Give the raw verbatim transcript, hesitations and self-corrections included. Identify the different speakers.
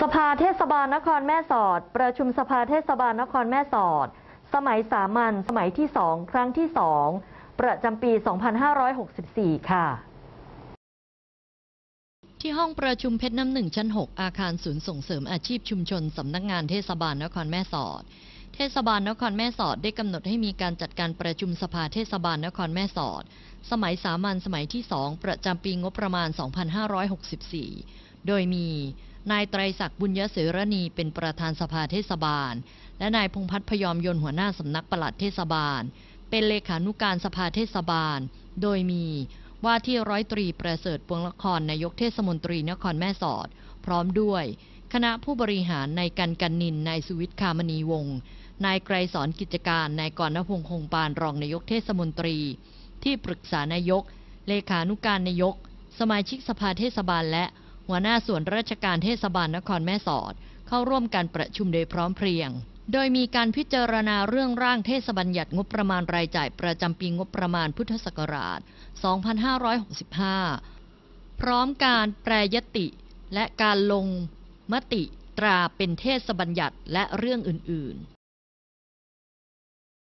Speaker 1: สภาเทศบาลนครแม่สอดประชุมสภาเทศบาลนครแม่สอดสมัยสามัญสมัยที่สองครั้งที่สองประจำปี สองพันห้าร้อยหกสิบสี่ ค่ะ
Speaker 2: ที่ห้องประชุมเพชรน้ำหนึ่งชั้นหกอาคารศูนย์ส่งเสริมอาชีพชุมชนสำนักงานเทศบาลนครแม่สอดเทศบาลนครแม่สอดได้กำหนดให้มีการจัดการประชุมสภาเทศบาลนครแม่สอดสมัยสามัญสมัยที่สองประจำปีงบประมาณ สองพันห้าร้อยหกสิบสี่ โดยมีนายไตรศักดิ์บุญยเสรณีเป็นประธานสภาเทศบาลและนายพงษ์พัฒน์พยอมยนต์หัวหน้าสำนักปลัดเทศบาลเป็นเลขานุการสภาเทศบาลโดยมีว่าที่ร้อยตรีประเสริฐปวงละครนายกเทศมนตรีนครแม่สอดพร้อมด้วยคณะผู้บริหารนายกันกันนินนายสุวิทย์คามณีวงศ์นายไกรสอนกิจการนายกรณพงษ์คงปานรองนายกเทศมนตรีที่ปรึกษานายกเลขานุการนายกสมาชิกสภาเทศบาลและหัวหน้าส่วนราชการเทศบาลนครแม่สอดเข้าร่วมการประชุมโดยพร้อมเพรียงโดยมีการพิจารณาเรื่องร่างเทศบัญญัติงบประมาณรายจ่ายประจำปีงบประมาณพุทธศักราช สองพันห้าร้อยหกสิบห้า พร้อมการแปรยติและการลงมติตราเป็นเทศบัญญัติและเรื่องอื่นๆ